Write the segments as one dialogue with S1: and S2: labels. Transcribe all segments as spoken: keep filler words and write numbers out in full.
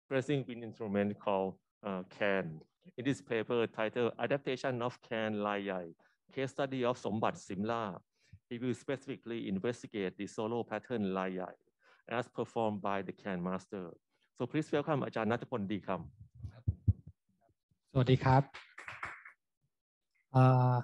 S1: pressing wind instrument called uh, Khaen. In this paper titled Adaptation of Khaen Lai-Yai, Case Study of Sombat Simla, he will specifically investigate the solo pattern Lai-Yai as performed by the Khaen master. So please welcome Ajahn Nutthapol Deekum.
S2: สวัสดีครับ uh,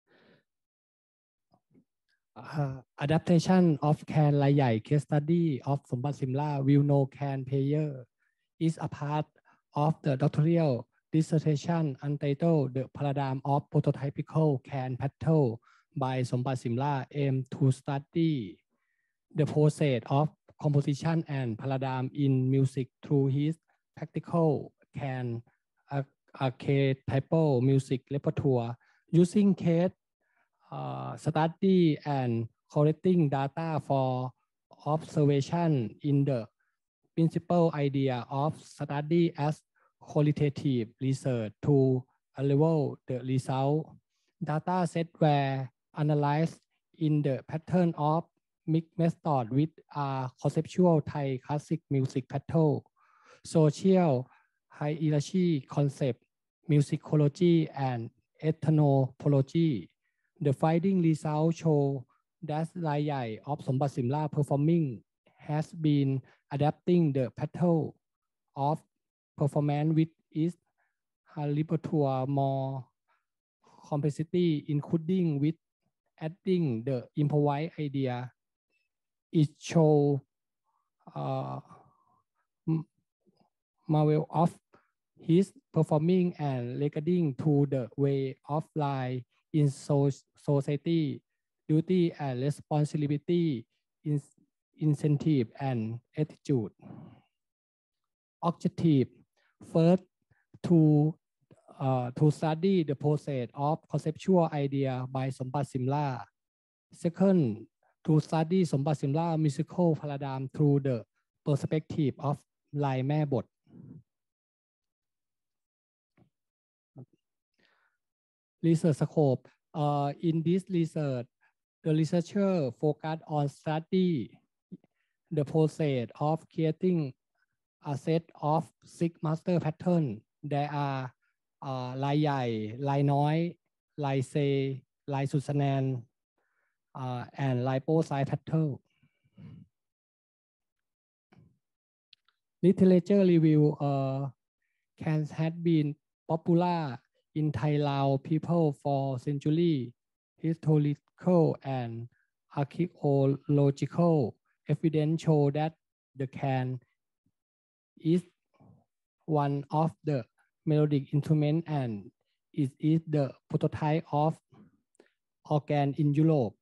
S2: uh, Adaptation of Khaen Lai-Yai Case Study of Sombat Simla will know Khaen player is a part of the doctoral dissertation entitled The Paradigm of Prototypical Khaen Pattern by Sombat Simla aim to study the process of composition and paradigm in music through his practical Khaen archetypal music repertoire using case uh, study and collecting data for observation in the principal idea of study as qualitative research to level the result. Data set were analyzed in the pattern of mixed method with a conceptual Thai classic music pattern, social hierarchy concept, musicology, and anthropology. The finding results show that Lai-Yai of Sombat Simla performing has been adapting the pattern of performance with its repertoire more complexity, including with adding the improvised idea. It shows uh, marvel of his performing and regarding to the way of life in so society, duty and responsibility, in incentive and attitude. Objective: first, to uh, to study the process of conceptual idea by Sombat Simla. Second, to study Sombat Simla musical paradigm through the perspective of Laiแม่บท Research scope. Uh, in this research, the researcher focused on study the process of creating a set of six master patterns. There are uh, Lai-Yai, Laiน้อย Laiเซ Lai สุดสแนน uh, and Lai โป้ side pattern. Literature review. Uh, Khaen has been popular in Thai Lao people for centuries. Historical and archaeological evidence show that the Khaen is one of the melodic instruments and it is the prototype of organ in Europe.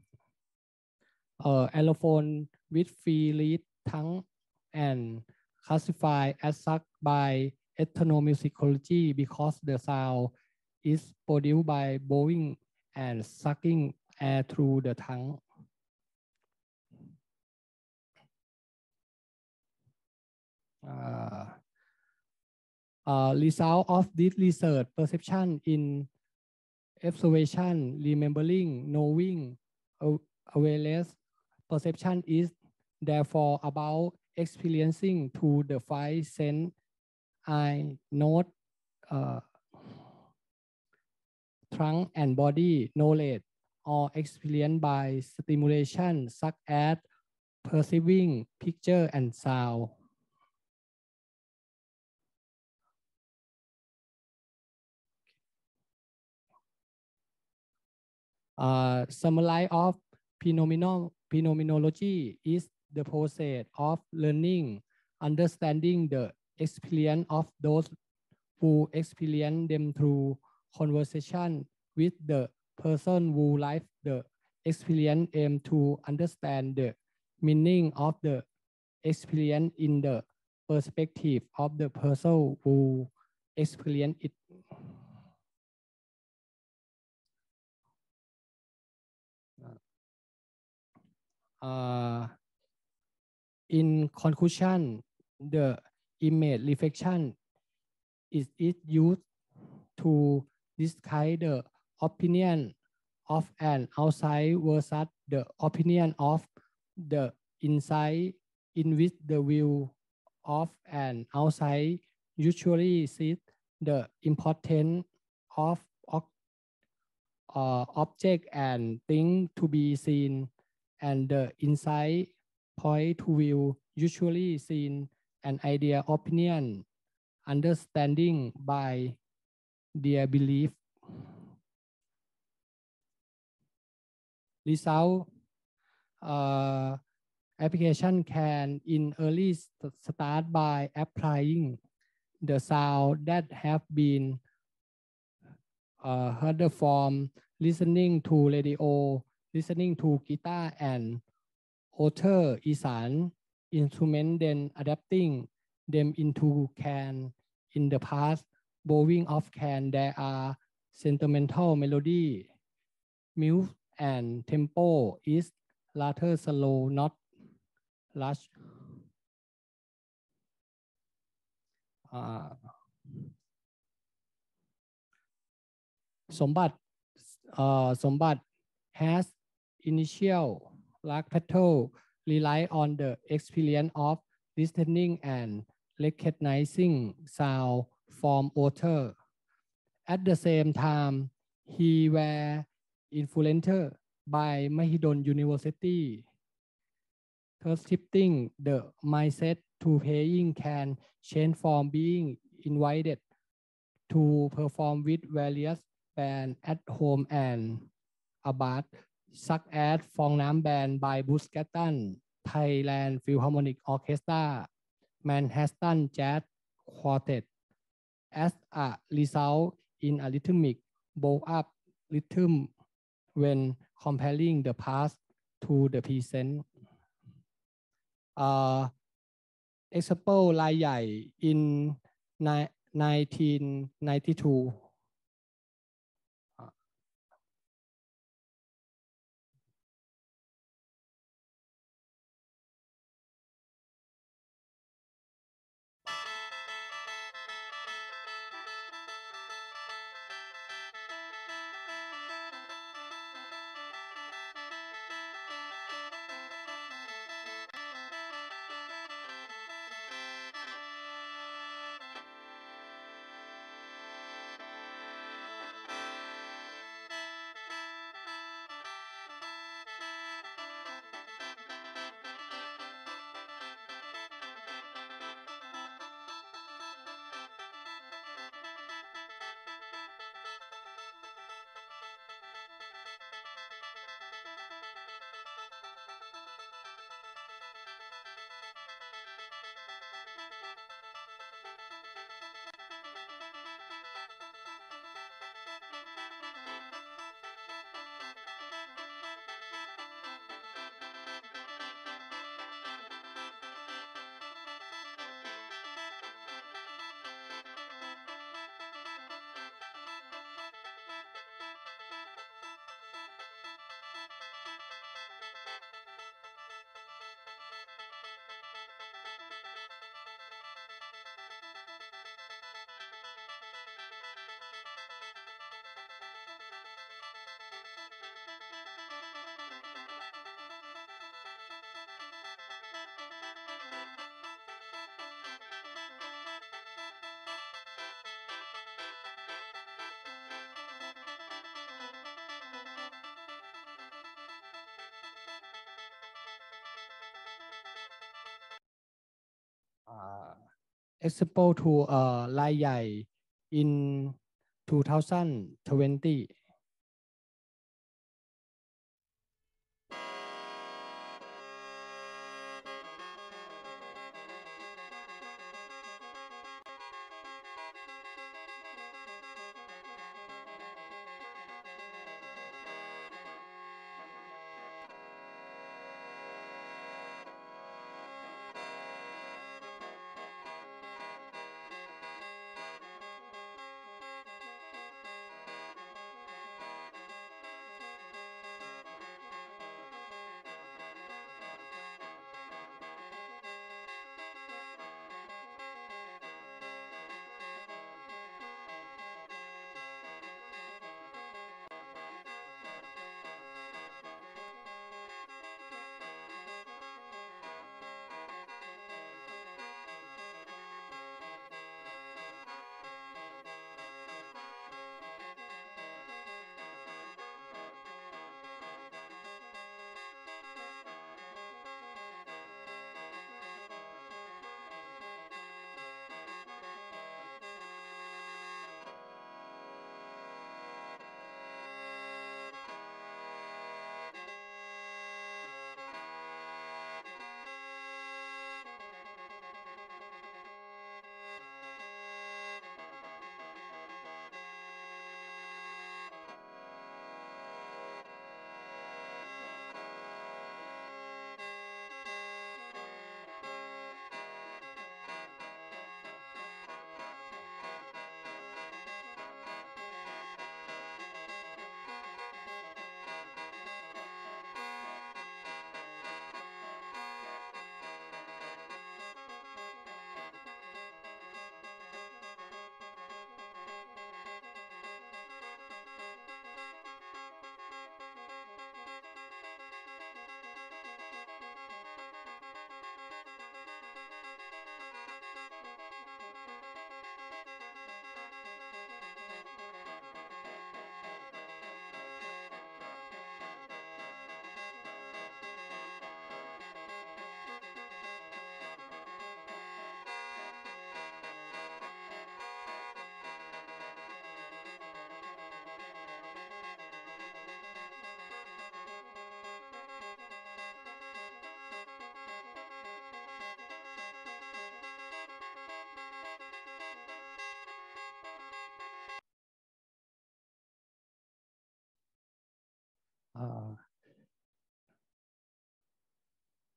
S2: Uh, allophone with free lead tongue and classified as such by ethnomusicology because the sound is produced by blowing and sucking air through the tongue. Uh, uh, result of this research: perception in observation, remembering, knowing, awareness. Perception is therefore about experiencing through the five sense: eye, nose, uh, trunk, and body. Knowledge or experienced by stimulation such as perceiving picture and sound. Uh, summary of phenomenal phenomenology is the process of learning, understanding the experience of those who experience them through conversation with the person who live the experience. Aim to understand the meaning of the experience in the perspective of the person who experience it. Uh, in conclusion, the image reflection is it used to describe the opinion of an outside versus the opinion of the inside, in which the view of an outside usually sees the importance of uh, object and thing to be seen, and the inside point to view usually seen an idea, opinion, understanding by their belief. Result, uh, application can in early st start by applying the sound that have been uh, heard from listening to radio, listening to guitar and other Isan instrument, then adapting them into Khaen. In the past, bowing of Khaen, there are sentimental melody, mute and tempo is rather slow, not rush. Uh, Sombat, uh, Sombat has initial large plateau rely on the experience of listening and recognizing sound from author. At the same time, he was influenced by Mahidol University, thus shifting the mindset to playing can change from being invited to perform with various bands at home and abroad, such as Fong Nam Band by Buscatan, Thailand Philharmonic Orchestra, Manhattan Jazz Quartet. As a result, in a rhythmic bow-up rhythm when comparing the past to the present. Uh, example Lai-Yai in nineteen ninety-two. Uh, example to uh, Lai-Yai in two thousand twenty.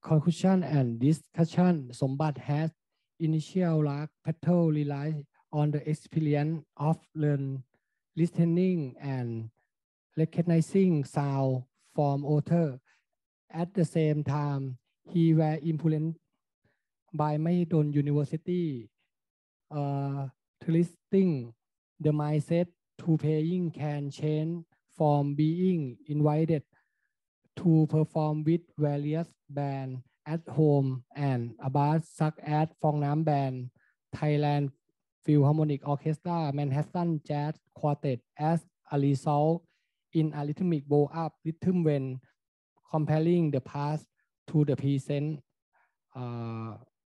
S2: conclusion and discussion, Sombat has initial large pattern relies on the experience of learn, listening and recognizing sound from author. At the same time, he was influenced by Moderator University, uh, twisting the mindset to playing can change from being invited to perform with various bands at home and abroad, such as Fong Nam Band, Thailand Philharmonic Orchestra, Manhattan Jazz Quartet, as a result in a rhythmic bow-up rhythm when comparing the past to the present. Uh,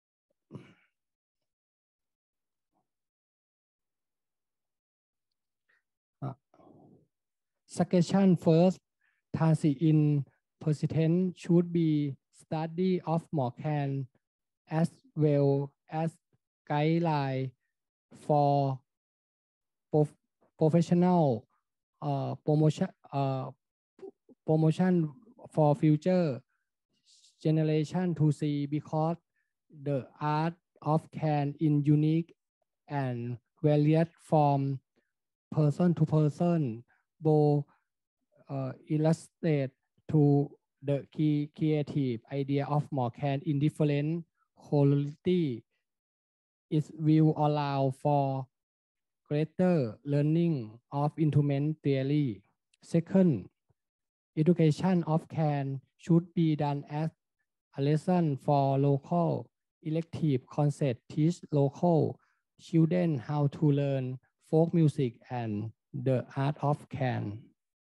S2: uh, Suggestion first, transit in persistent should be study of more can as well as guideline for prof professional uh, promotion uh, promotion for future generation to see, because the art of can in unique and various from person to person, both uh, illustrate to the key creative idea of more can in different quality. It will allow for greater learning of instrument theory. Second, education of can should be done as a lesson for local elective concept, teach local children how to learn folk music and the art of can.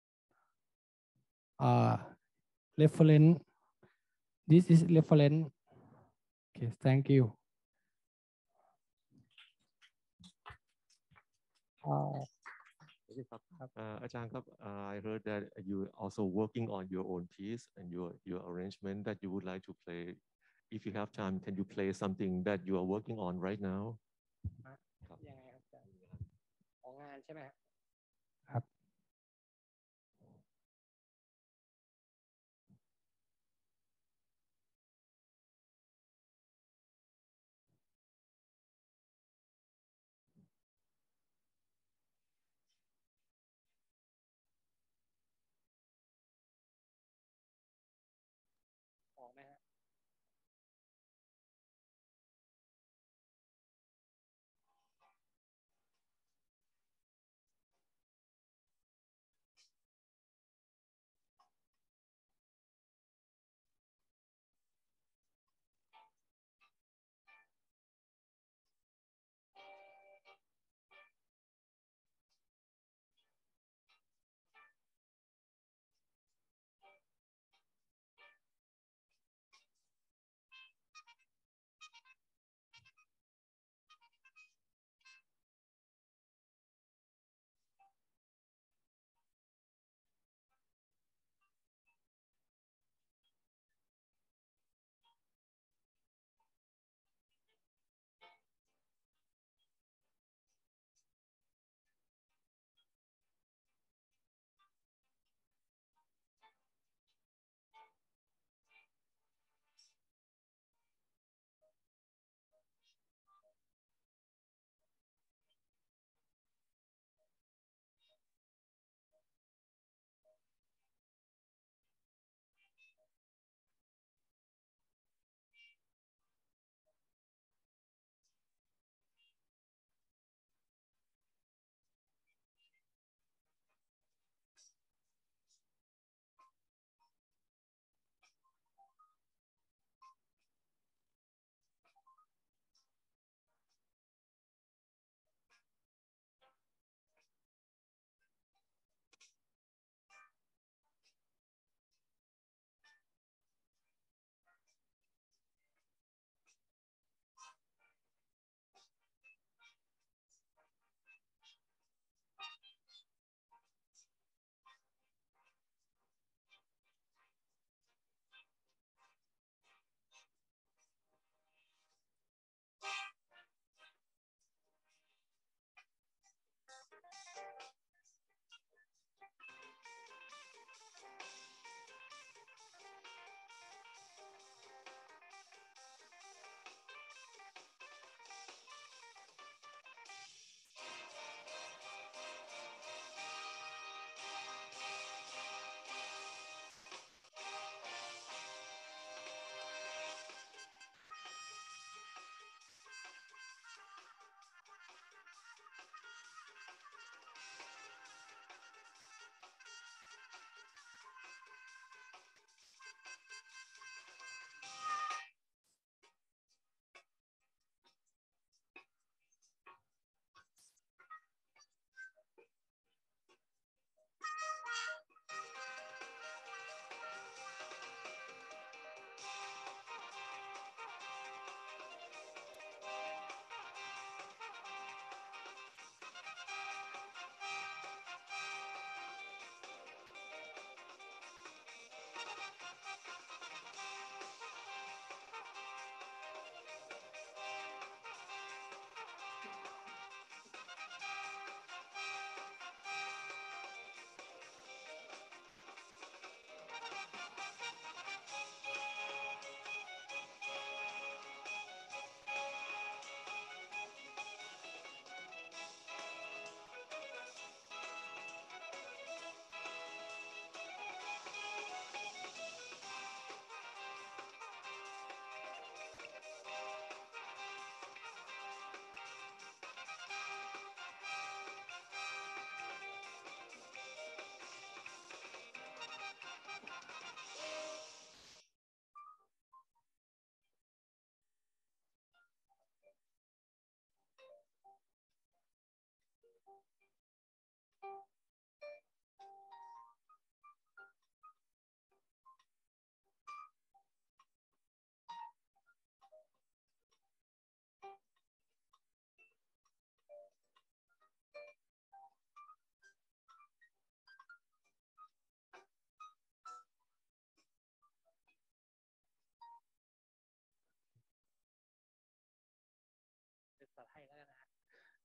S2: Uh, reference. This is reference. Okay, thank you. Uh,
S1: Uh, Ajahn Kap, uh, I heard that you also working on your own piece and your your arrangement that you would like to play. If you have time, can you play something that you are working on right now?
S2: ยังไงครับอาจารย์ของงานใช่ไหมครับ ออกไหมฮะ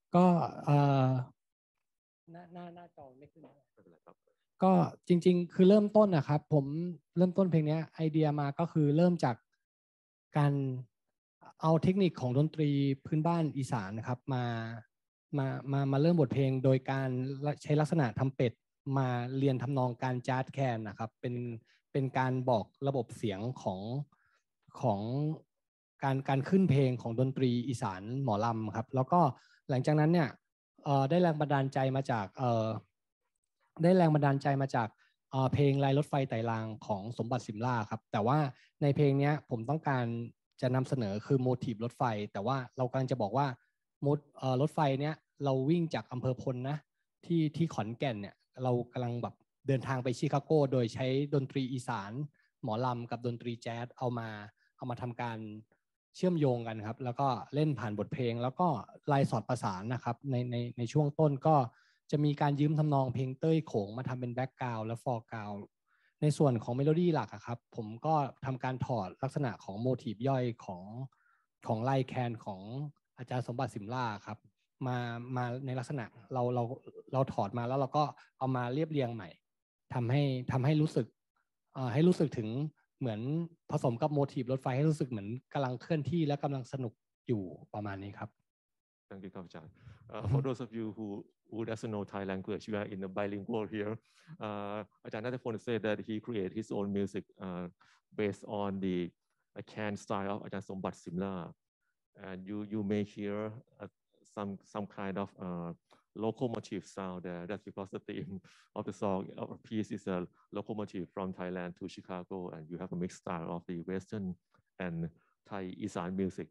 S2: ก็เอ่อหน้าหน้าหน้าจอไม่ขึ้นก็จริงๆคือเริ่มต้นนะครับผมเริ่มต้นเพลงนี้ไอเดียมาก็คือเริ่มจากการเอาเทคนิคของดนตรีพื้นบ้านอีสานนะครับมามามามาเริ่มบทเพลงโดยการใช้ลักษณะทำเป็ดมาเรียนทำนองการจ๊าซแคนนะครับเป็นเป็นการบอกระบบเสียงของของการการขึ้นเพลงของดนตรีอีสานหมอลำครับแล้วก็หลังจากนั้นเนี่ยได้แรงบันดาลใจมาจากได้แรงบันดาลใจมาจากเพลงลายรถไฟไต่รางของสมบัติสิมล่าครับแต่ว่าในเพลงนี้ผมต้องการจะนำเสนอคือโมทีฟรถไฟแต่ว่าเรากำลังจะบอกว่ารถไฟเนี้ยเราวิ่งจากอำเภอพลนะที่ที่ขอนแก่นเนี่ยเรากำลังแบบเดินทางไปชิคาโกโดยใช้ดนตรีอีสานหมอลำกับดนตรีแจ๊สเอามาเอามาทำการเชื่อมโยงกันครับแล้วก็เล่นผ่านบทเพลงแล้วก็ลายสอดประสานนะครับในในในช่วงต้นก็จะมีการยืมทำนองเพลงเต้ยโขงมาทำเป็นแบ็กกราวด์และฟอร์กราวด์ในส่วนของเมโลดี้หลักครับผมก็ทำการถอดลักษณะของโมทีฟย่อยของของไลแคนของอาจารย์สมบัติสิมล่าครับมามาในลักษณะเราเราเราถอดมาแล้วเราก็เอามาเรียบเรียงใหม่ทำให้ทำให้รู้สึกให้รู้สึกถึงเหมือนผสมกับโมทีฟรถไฟให้รู้สึกเหมือนกำลังเคลื่อนที่และกำลังสนุกอยู่ประมาณนี้ครับ
S1: Thank you, Kapchan. Uh, for those of you who, who doesn't know Thai language, we are in a bilingual here. Uh, Ajahn Nutthapol said that he created his own music uh, based on the uh, Khaen style of Ajahn Sombat Simla. And you, you may hear uh, some, some kind of uh, locomotive sound there. That's because the theme of the song of the piece is a locomotive from Thailand to Chicago, and you have a mixed style of the Western and Thai Isan music.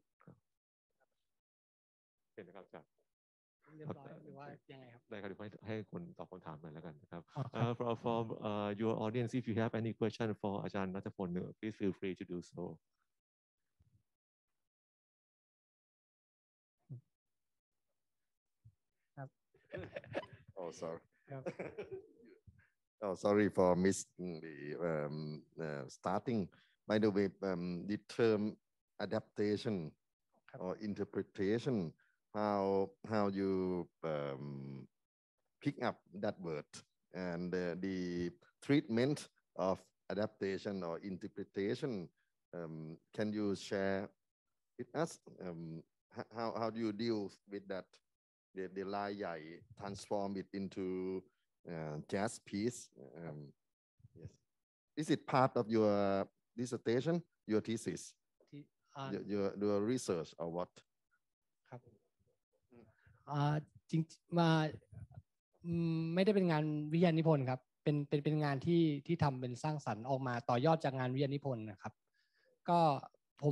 S1: เห็นนะครับอาจารย์เรียบร้อยหรือว่ายังไงครับได้ครับเดี๋ยวให้คนตอบคำถามหน่อยแล้วกันนะครับ for for uh, your audience if you have any question for อาจารย์ณัฐพล please feel free to do so
S3: oh sorry oh sorry for missing the um, uh, starting by the way um, the term adaptation or interpretation how how you um, pick up that word and uh, the treatment of adaptation or interpretation um, can you share with us um, how how do you deal with that the, the Lai-Yai transform it into uh, jazz piece um, yes is it part of your dissertation your thesis uh, your, your your research or what
S2: ครับจริงมาไม่ได้เป็นงานวิทยานิพนธ์ครับเป็นเป็นเป็นงานที่ที่ทำเป็นสร้างสรรค์ออกมาต่อยอดจากงานวิทยานิพนธ์นะครับก็ผม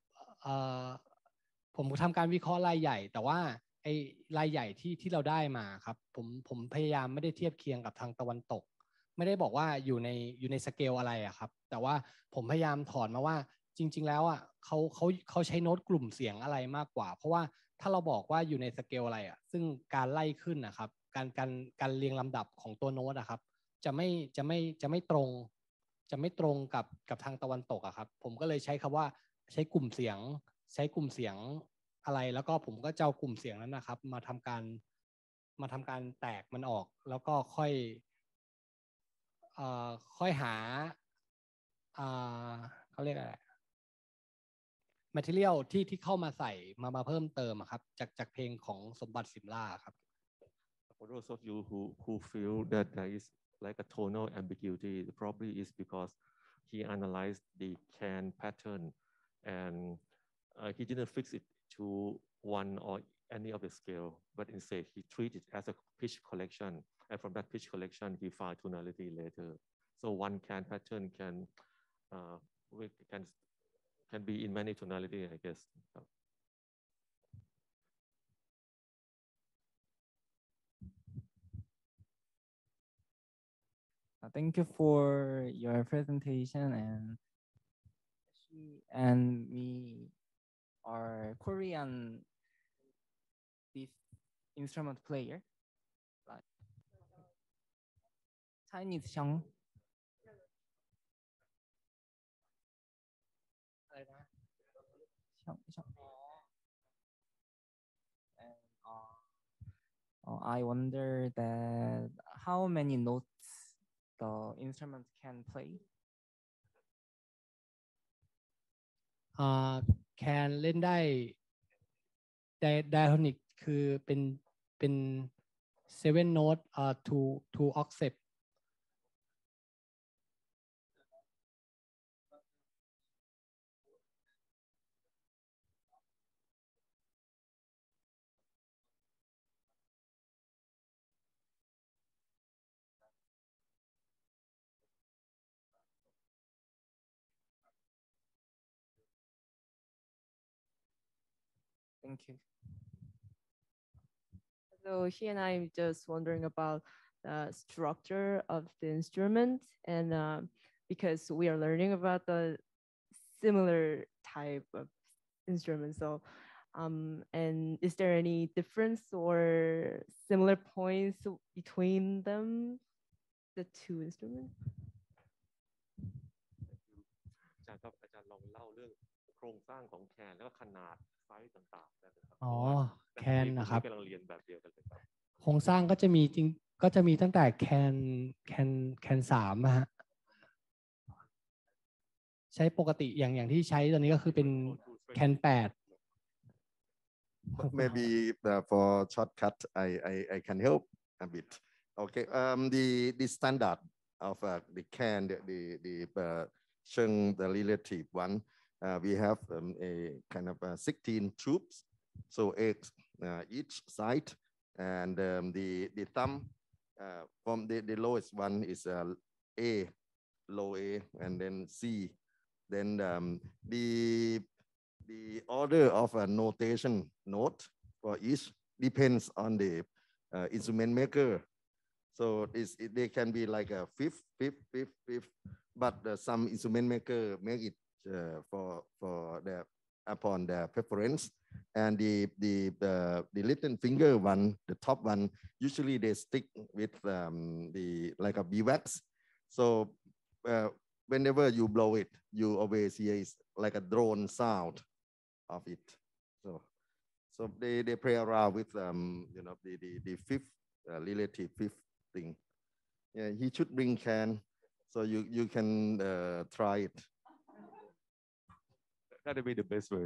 S2: ผมทำการวิเคราะห์รายใหญ่แต่ว่าไอ้รายใหญ่ที่ที่เราได้มาครับผมผมพยายามไม่ได้เทียบเคียงกับทางตะวันตกไม่ได้บอกว่าอยู่ในอยู่ในสเกลอะไรอะครับแต่ว่าผมพยายามถอนมาว่าจริงๆแล้วอ่ะเขาเขาเขาใช้โน้ตกลุ่มเสียงอะไรมากกว่าเพราะว่าถ้าเราบอกว่าอยู่ในสเกลอะไรอ่ะซึ่งการไล่ขึ้นนะครับการการการเรียงลำดับของตัวโน้ตอะครับจะไม่จะไม่จะไม่ตรงจะไม่ตรงกับกับทางตะวันตกอะครับผมก็เลยใช้คำว่าใช้กลุ่มเสียงใช้กลุ่มเสียงอะไรแล้วก็ผมก็จะเอากลุ่มเสียงนั้นนะครับมาทำการมาทำการแตกมันออกแล้วก็ค่อยเอ่อค่อยหาเอ่อเขาเรียกอะไรmaterial ที่ที่เข้ามาใส่มามาเพิ่มเติมครับจากจากเพลงของสมบัติสิมล่าครับ
S1: For those of you who who feel that there is like a tonal ambiguity probably is because he analyzed the Khaen pattern and uh, he didn't fix it to one or any of the scale but instead he treated it as a pitch collection and from that pitch collection he found tonality later so one Khaen pattern can uh, we can can be in many tonality, I guess.
S4: Thank you for your presentation and and we are Korean this instrument player like Chinese song.อะไรนะช่องช่องอ๋อ and uh know, I wonder that how many notes the instrument can play.
S2: อ่า can เล่นได้ diatonic คือเป็นเป็น seven note อ่า two two octave
S4: Thank you.
S5: So he and I are just wondering about the structure of the instrument, and uh, because we are learning about the similar type of instrument. So, um, and is there any difference or similar points between them, the two instruments?
S1: อาจารย์ครับอาจารย์ลองเล่าเรื่องโครงสร้างของแคนแล้วก็ขนาดไซส์ต่างๆได้ไหมครับ
S2: อ๋อ
S1: เพราะว่า
S2: Khaen
S1: นักเรีย
S2: นะครับ
S1: กำลังเรียนแบบเดียวกันเลยครับ
S2: โครงสร้างก็จะมีจริงก็จะมีตั้งแต่ can can can สามนะฮะใช้ปกติอย่างอย่างที่ใช้ตอนนี้ก็คือเป็น can แปด
S3: Maybe uh, for shortcut, I, I I can help a bit. Okay. Um. The the standard of uh, the can the the, the uh, Sheng the relative one. Uh, we have um, a kind of uh, sixteen tubes, so eight uh, each side, and um, the the thumb uh, from the the lowest one is uh, A, low A, and then C. Then um, the the order of a notation note for each depends on the uh, instrument maker. So it's, it, they can be like a fifth, fifth, fifth, fifth, but uh, some instrument maker make it uh, for for the upon their preference. And the the the the little finger one, the top one, usually they stick with um, the like a beeswax. So uh, whenever you blow it, you always hear it's like a drone sound of it. So so they they play around with um you know the the, the fifth uh, relative fifth thing. Yeah, he should bring can, so you you can uh, try it.
S1: That'd be the best way.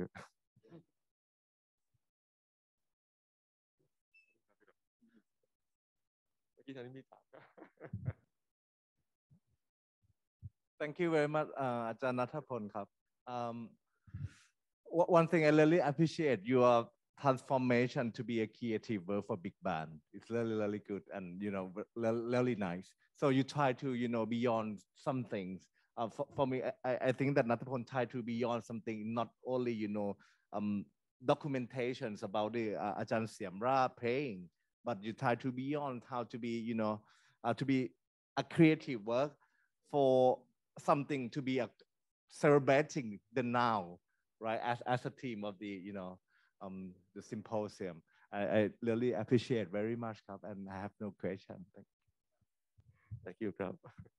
S6: Thank you very much, uh, อาจารย์ Nutthapol ครับ Um, one thing I really appreciate your transformation to be a creative work for big band. It's really, really good and, you know, really nice. So you try to, you know, beyond some things. Uh, for, for me, I, I think that Nutthapol try to beyond something, not only, you know, um, documentations about the uh, Ajahn Siamra playing, but you try to beyond how to be, you know, uh, to be a creative work for something to be a, celebrating the now, right? As, as a team of the, you know, um, the symposium. I, I really appreciate very much, and I have no question. Thank you.
S1: Thank you, Krab.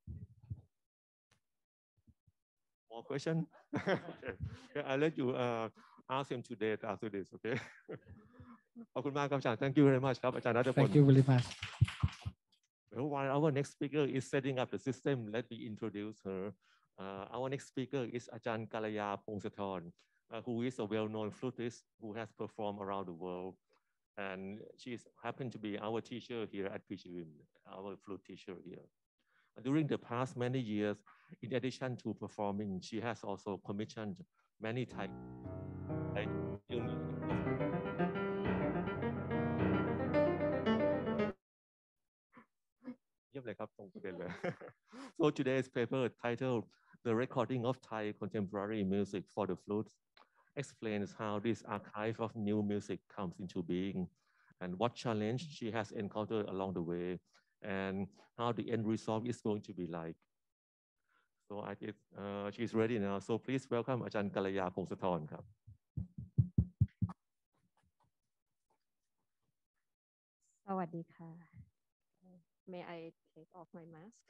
S1: More question? Okay. Yeah, I'll let you uh, ask him today after this, okay? ขอบคุณมากครับอาจารย์ Thank you very much ครับอาจารย์ Nutthapol.
S2: Thank you very much.
S1: Well, while our next speaker is setting up the system, let me introduce her. Uh, our next speaker is Ajahn Kalaya Pongsathorn, uh, who is a well-known flutist who has performed around the world. And she's happened to be our teacher here at P G V I S, our flute teacher here. During the past many years, in addition to performing, she has also commissioned many types. เยี่ยมเลยครับตรงประเด็นเลย So today's paper titled "The Recording of Thai Contemporary Music for the Flute" explains how this archive of new music comes into being and what challenge she has encountered along the way and how the end result is going to be like. So I guess uh, she's ready now. So please welcome Ajahn Kalaya Pongsathorn ครับ
S7: สวัสดีค่ะ May I take off my mask?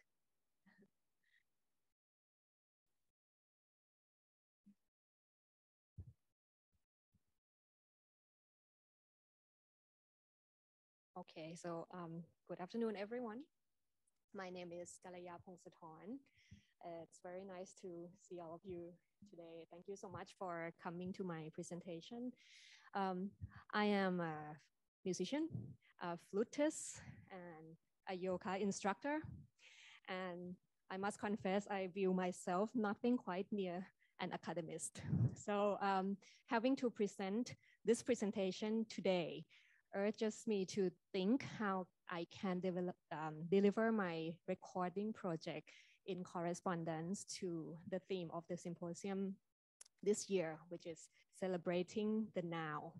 S7: Okay, so um, good afternoon, everyone. My name is Galaya Pongsathorn. It's very nice to see all of you today. Thank you so much for coming to my presentation. Um, I am a musician, a flutist, and a yoga instructor. And I must confess, I view myself nothing quite near an academist. So um, having to present this presentation today urges me to think how I can develop, um, deliver my recording project in correspondence to the theme of the symposium this year, which is celebrating the now.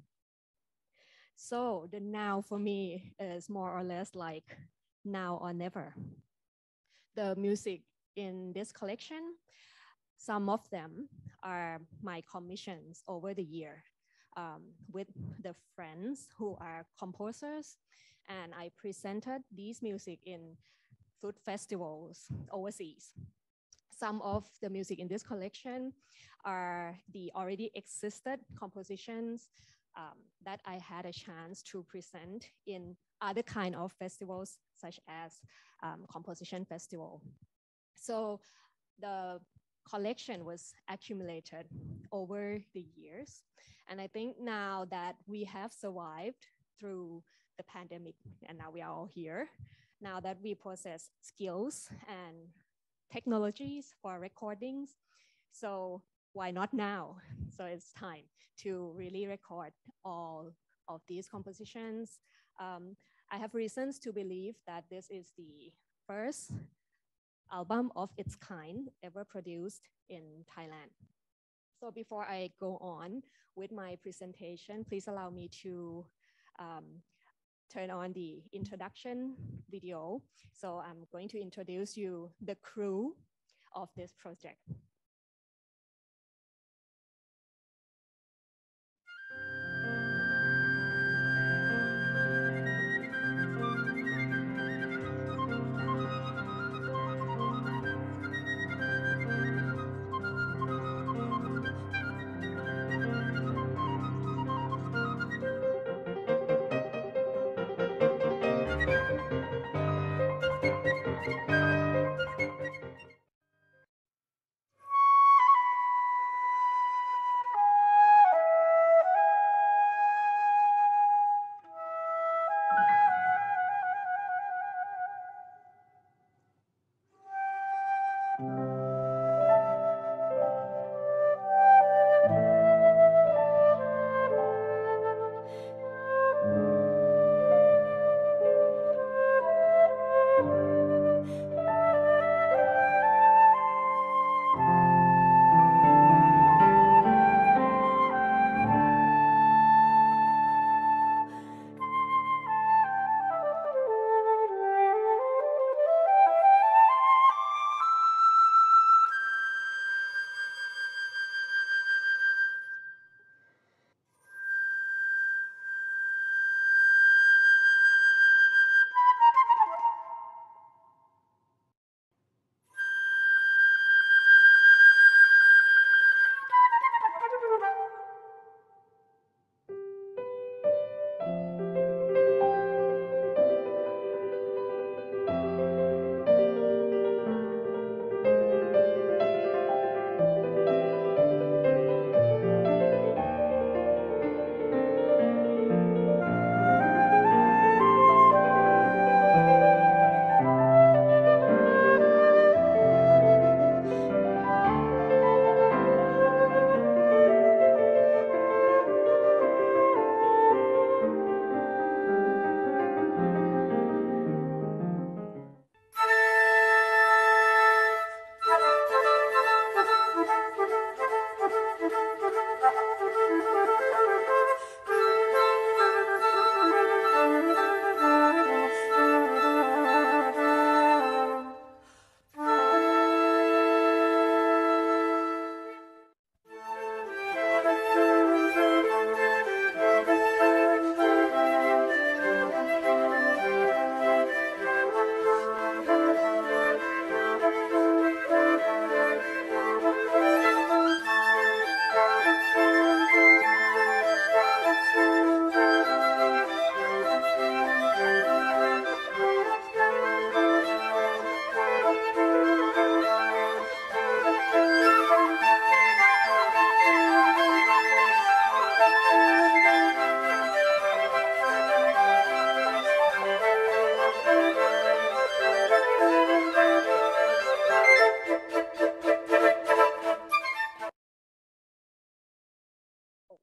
S7: So the now for me is more or less like now or never. The music in this collection, some of them are my commissions over the year um, with the friends who are composers. And I presented these music in food festivals overseas. Some of the music in this collection are the already existed compositions um, that I had a chance to present in other kind of festivals, such as um, Composition Festival. So the collection was accumulated over the years. And I think now that we have survived through the pandemic, and now we are all here, now that we possess skills and technologies for recordings, so why not now? So it's time to really record all of these compositions. Um, I have reasons to believe that this is the first album of its kind ever produced in Thailand. So before I go on with my presentation, please allow me to um, turn on the introduction video. So I'm going to introduce you the crew of this project.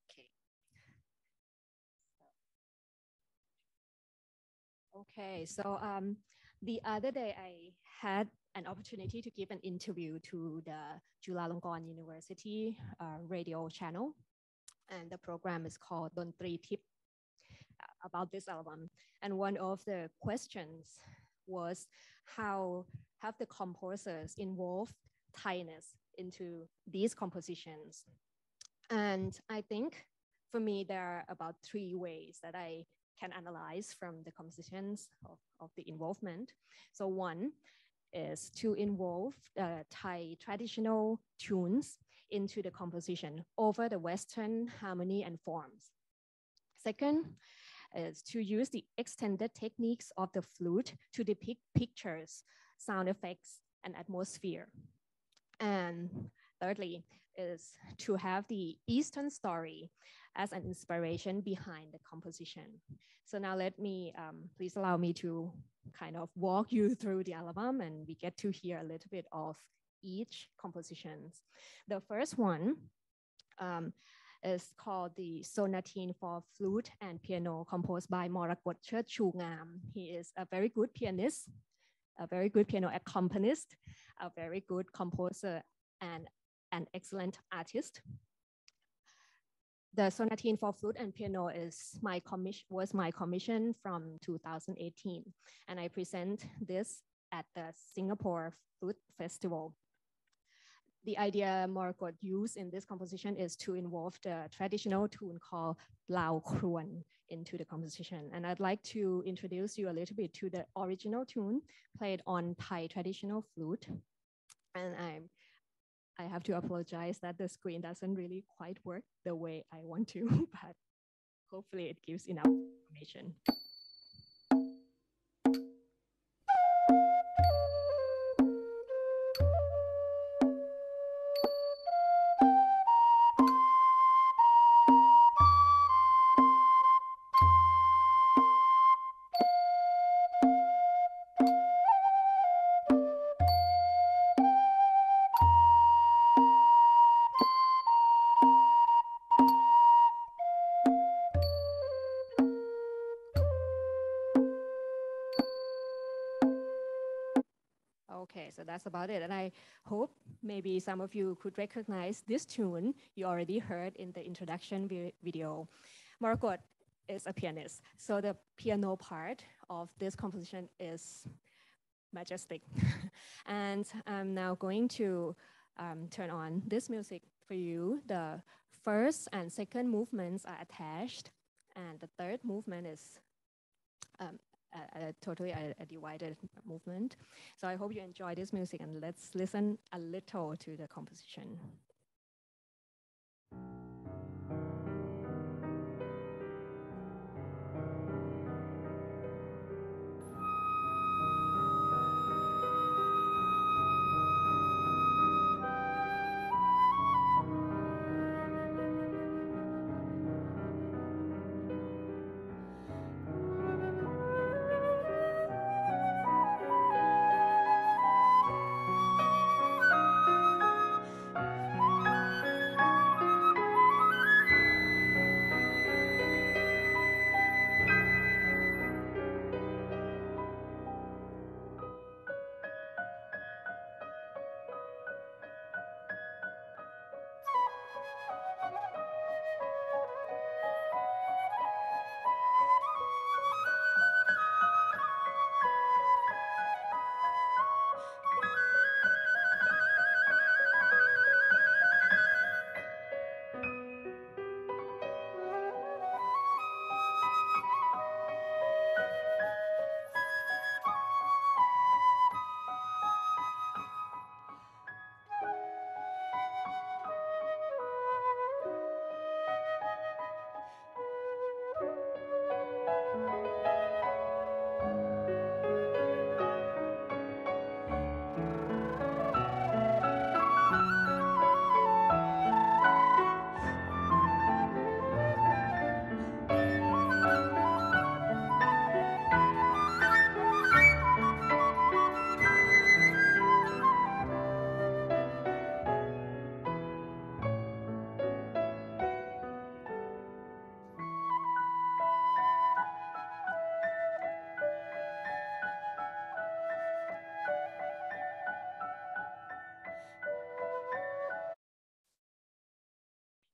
S7: Okay. Okay, so um, the other day I had an opportunity to give an interview to the Chulalongkorn University uh, radio channel, and the program is called Dontri Tip, uh, about this album. And one of the questions was how have the composers involved Thainess into these compositions? And I think for me, there are about three ways that I can analyze from the compositions of, of the involvement. So one is to involve uh, Thai traditional tunes into the composition over the Western harmony and forms. Second is to use the extended techniques of the flute to depict pictures, sound effects, and atmosphere. And thirdly is to have the Eastern story as an inspiration behind the composition. So now let me, um, please allow me to kind of walk you through the album, and we get to hear a little bit of each compositions. The first one um, is called the Sonatine for Flute and Piano, composed by Morakot Chungam. He is a very good pianist, a very good piano accompanist, a very good composer, and an excellent artist. The Sonatine for Flute and Piano is my commission, was my commission from two thousand eighteen, and I present this at the Singapore Flute Festival. The idea Morakot used in this composition is to involve the traditional tune called Lao Kruan into the composition. And I'd like to introduce you a little bit to the original tune played on Thai traditional flute. And I'm, I have to apologize that the screen doesn't really quite work the way I want to, but hopefully it gives enough information. Okay, so that's about it. And I hope maybe some of you could recognize this tune you already heard in the introduction vi video. Morakot is a pianist, so the piano part of this composition is majestic. And I'm now going to um, turn on this music for you. The first and second movements are attached, and the third movement is um, A, a totally a, a divided movement. So I hope you enjoy this music, and let's listen a little to the composition.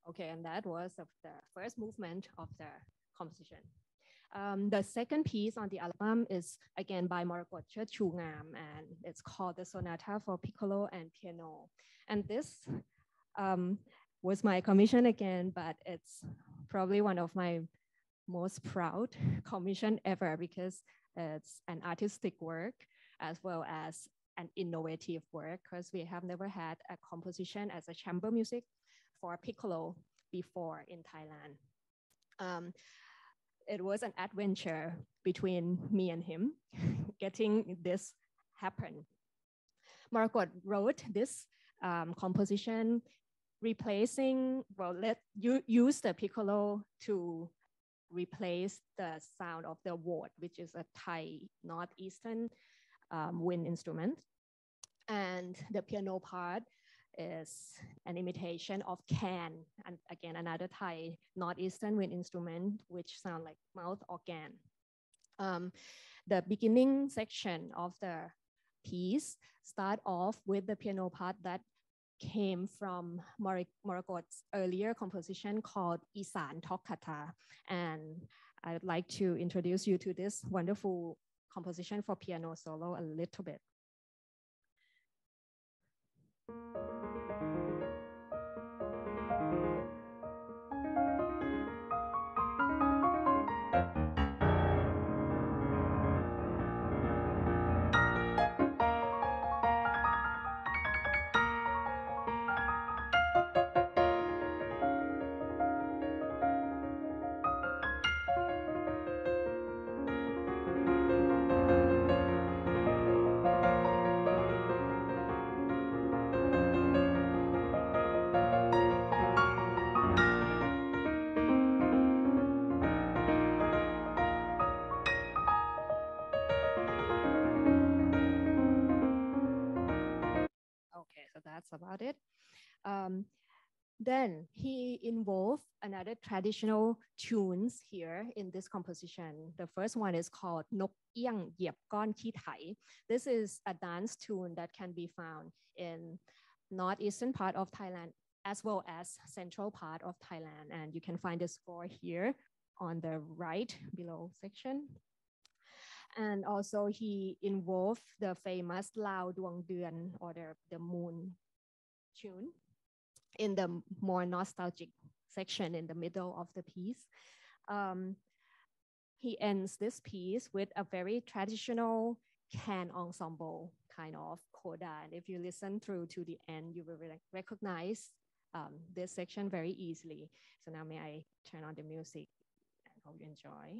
S7: Okay, and that was of the first movement of the composition. Um, the second piece on the album is again by Morakot Chungam, and it's called the Sonata for Piccolo and Piano. And this um, was my commission again, but it's probably one of my most proud commission ever because it's an artistic work as well as an innovative work, because we have never had a composition as a chamber music for piccolo before in Thailand. Um, it was an adventure between me and him getting this happen. Morakot wrote this um, composition replacing, well, let you use the piccolo to replace the sound of the word, which is a Thai northeastern um, wind instrument. And the piano part is an imitation of Khaen, and again, another Thai northeastern wind instrument, which sound like mouth organ. Um, the beginning section of the piece start off with the piano part that came from Morakot's earlier composition called Isan Tokkata. And I would like to introduce you to this wonderful composition for piano solo a little bit. Okay, so that's about it. Um, then he involved another traditional tunes here in this composition. The first one is called Nok Iang Yep Gon Ki Thai. This is a dance tune that can be found in northeastern part of Thailand as well as central part of Thailand. And you can find the score here on the right below section. And also he involved the famous Lao Duang Duan, or the, the moon tune, in the more nostalgic section in the middle of the piece. Um, he ends this piece with a very traditional Khaen ensemble kind of coda. And if you listen through to the end, you will recognize um, this section very easily. So now may I turn on the music and hope you enjoy.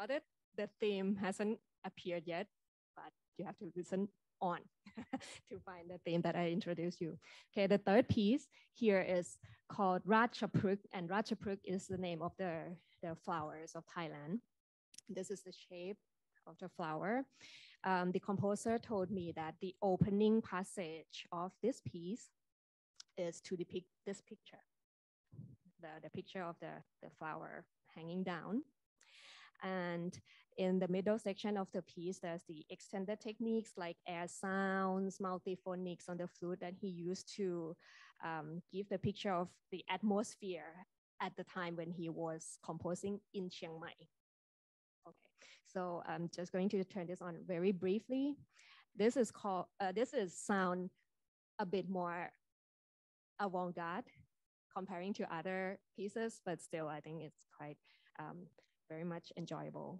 S7: about it. The theme hasn't appeared yet, but you have to listen on to find the theme that I introduced you. Okay, the third piece here is called Ratchapruk, and Ratchapruk is the name of the, the flowers of Thailand. This is the shape of the flower. Um, the composer told me that the opening passage of this piece is to depict this picture, the, the picture of the, the flower hanging down. And in the middle section of the piece, there's the extended techniques like air sounds, multiphonics on the flute that he used to um, give the picture of the atmosphere at the time when he was composing in Chiang Mai. Okay, so I'm just going to turn this on very briefly. This is called, uh, this is sound a bit more avant-garde comparing to other pieces, but still I think it's quite um, very much enjoyable.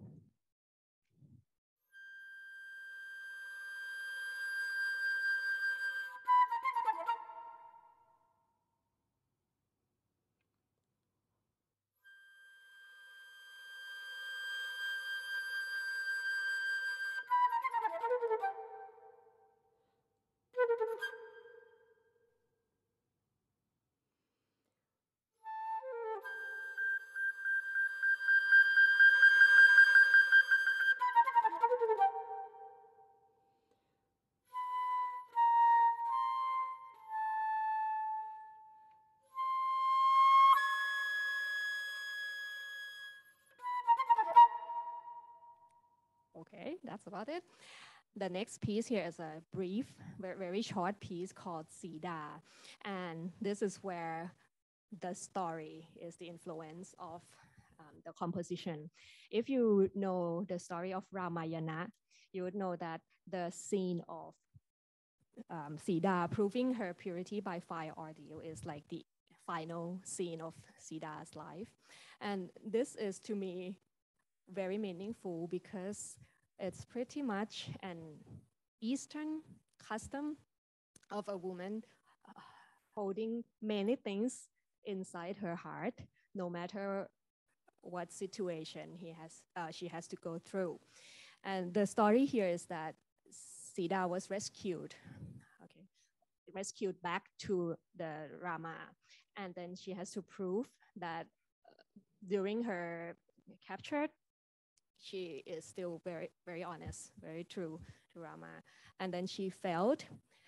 S7: Okay, that's about it. The next piece here is a brief, very, very short piece called Sida. And this is where the story is the influence of um, the composition. If you know the story of Ramayana, you would know that the scene of um, Sida proving her purity by fire ordeal is like the final scene of Sida's life. And this is, to me, very meaningful because it's pretty much an Eastern custom of a woman uh, holding many things inside her heart, no matter what situation he has, uh, she has to go through. And the story here is that Sida was rescued, okay, rescued back to the Rama, and then she has to prove that uh, during her capture, she is still very, very honest, very true to Rama. And then she felt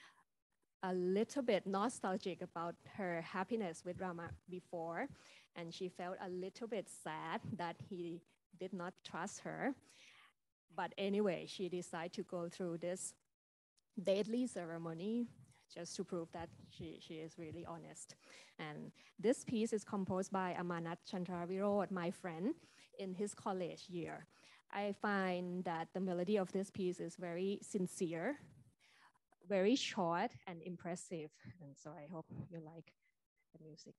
S7: a little bit nostalgic about her happiness with Rama before. And she felt a little bit sad that he did not trust her. But anyway, she decided to go through this deadly ceremony just to prove that she, she is really honest. And this piece is composed by Amanat Chandra-Virot, my friend, in his college year. I find that the melody of this piece is very sincere, very short and impressive. And so I hope you like the music.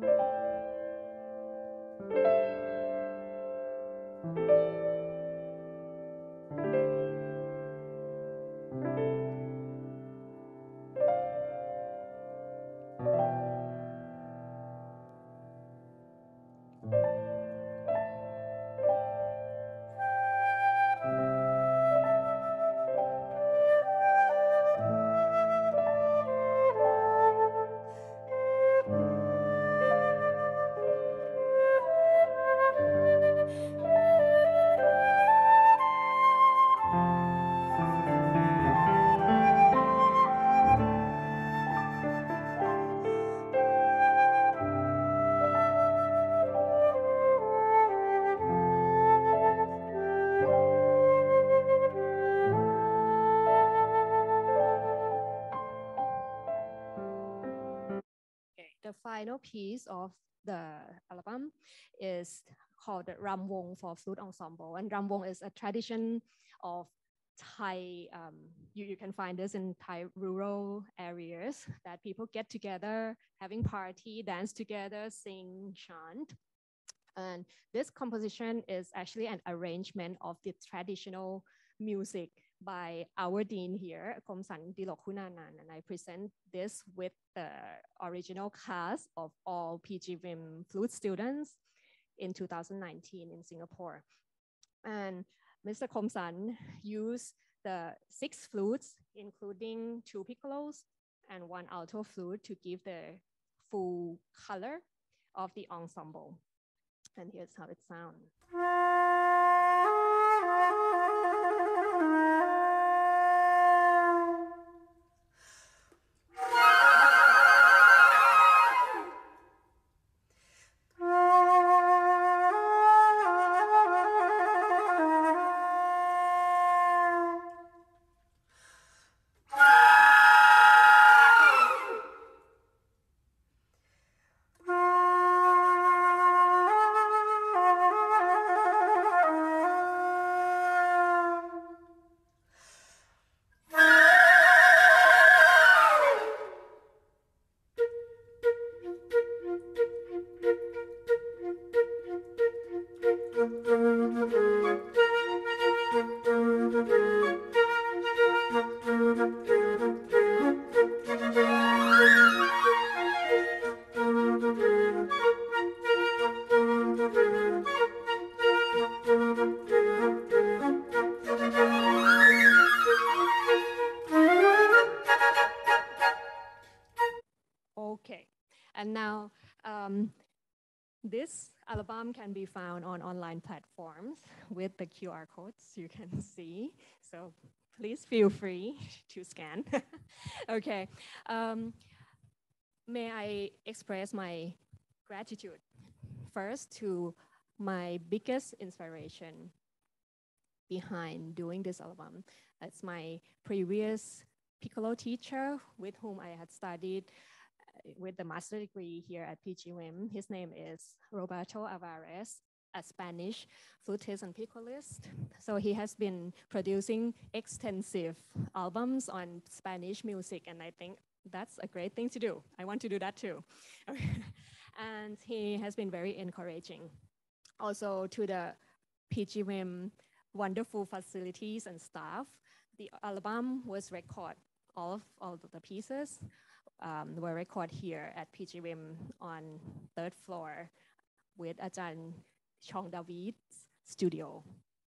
S7: The final piece of the album is called the Ramwong for flute ensemble. And Ramwong is a tradition of Thai, um, you, you can find this in Thai rural areas that people get together, having party, dance together, sing, chant. And this composition is actually an arrangement of the traditional music by our dean here, Komsan Dilokhunanan, and I present this with the original cast of all P G V I S flute students in two thousand nineteen in Singapore. And Mister Komsan used the six flutes, including two piccolos and one alto flute, to give the full color of the ensemble. And here's how it sounds. Okay, and now um, this album can be found on online platforms with the Q R codes you can see. So please feel free to scan. Okay, um, may I express my gratitude first to my biggest inspiration behind doing this album. That's my previous piccolo teacher with whom I had studied with the master degree here at P G V I S. His name is Roberto Alvarez, a Spanish flutist and piccolist. So he has been producing extensive albums on Spanish music, and I think that's a great thing to do. I want to do that too. And he has been very encouraging. Also to the P G V I S wonderful facilities and staff. The album was recorded, all of, all of the pieces um, were recorded here at P G V I S on third floor with Ajahn Chong David's studio.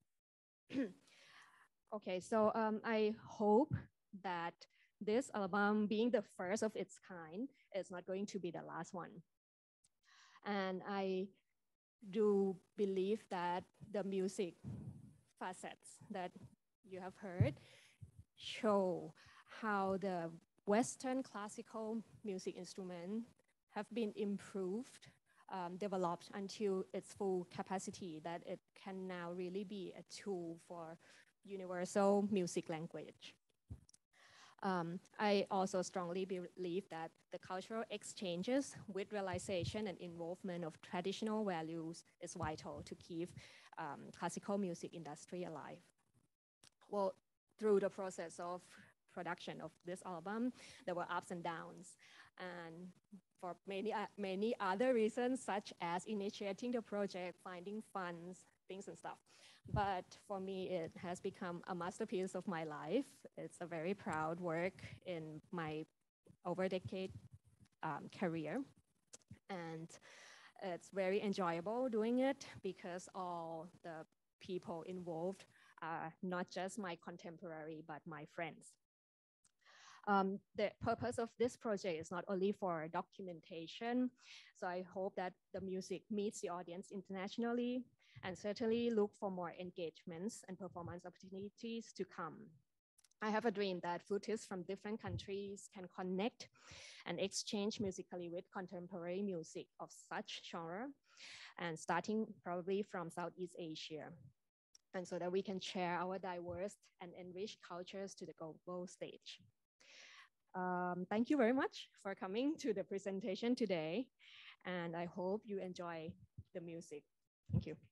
S7: Okay, so um, I hope that this album, being the first of its kind, is not going to be the last one. And I do believe that the music facets that you have heard show how the Western classical music instruments have been improved, um, developed until its full capacity, that it can now really be a tool for universal music language. Um, I also strongly believe that the cultural exchanges with realization and involvement of traditional values is vital to keep um, classical music industry alive. Well, through the process of production of this album, there were ups and downs, and for many, uh, many other reasons, such as initiating the project, finding funds, things and stuff. But for me, it has become a masterpiece of my life. It's a very proud work in my over decade um, career. And it's very enjoyable doing it because all the people involved are not just my contemporary, but my friends. Um, the purpose of this project is not only for documentation, so I hope that the music meets the audience internationally, and certainly look for more engagements and performance opportunities to come. I have a dream that flutists from different countries can connect and exchange musically with contemporary music of such genre, and starting probably from Southeast Asia, and so that we can share our diverse and enriched cultures to the global stage. Um, thank you very much for coming to the presentation today, and I hope you enjoy the music. Thank you.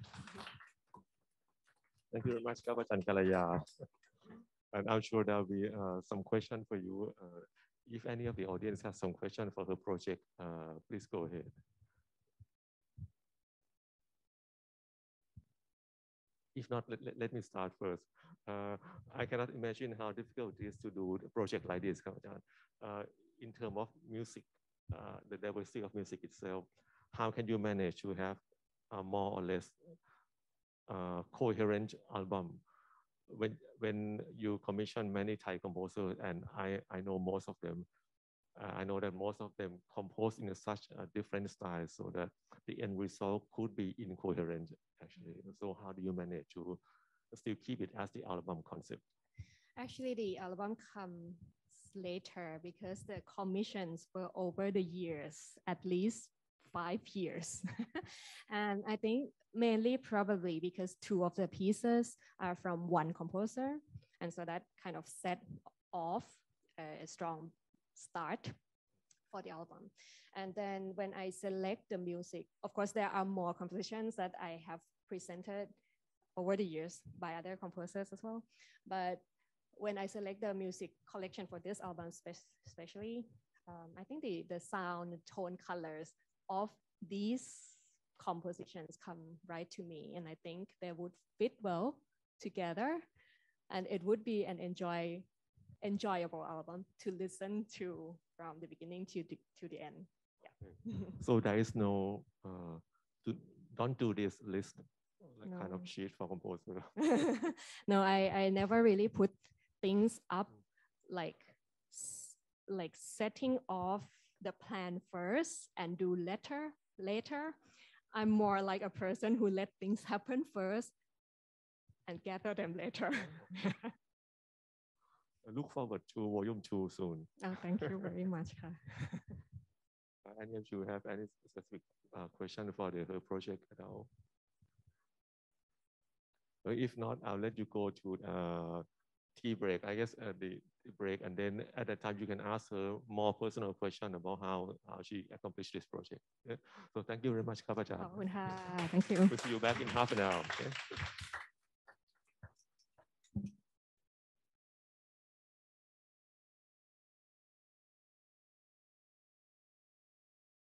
S1: Thank you very much, Ajahn Kalaya. And I'm sure there'll be uh, some question for you. Uh, if any of the audience has some question for her project, uh, please go ahead. If not, let, let, let me start first. Uh, I cannot imagine how difficult it is to do a project like this, uh, in terms of music, uh, the diversity of music itself. How can you manage to have uh, more or less uh, coherent album. When when you commission many Thai composers, and I I know most of them, uh, I know that most of them compose in a such a different style, so that the end result could be incoherent actually. So how do you manage to still keep it as the album concept?
S7: Actually, the album comes later because the commissions were over the years, at least five years. And I think mainly probably because two of the pieces are from one composer. And so that kind of set off a strong start for the album. And then when I select the music, of course, there are more compositions that I have presented over the years by other composers as well. But when I select the music collection for this album, spe- especially, um, I think the, the sound, tone, colors of these compositions come right to me. And I think they would fit well together. And it would be an enjoy, enjoyable album to listen to from the beginning to the, to the end. Yeah.
S1: So there is no, uh, to, don't do this list, like
S7: No.
S1: kind of sheet for composer.
S7: No, I, I never really put things up like, like setting off the plan first and do later, later. I'm more like a person who let things happen first and gather them later.
S1: I look forward to volume two soon.
S7: Oh, thank you very much.
S1: Any of you have any specific uh, question for the her project at all? Or if not, I'll let you go to uh, tea break. I guess uh, the, the break, and then at that time you can ask her more personal question about how, how she accomplished this project. Yeah? So thank you very much, Kapachar.
S7: Oh, thank you.
S1: We'll see you back in half an hour. Okay?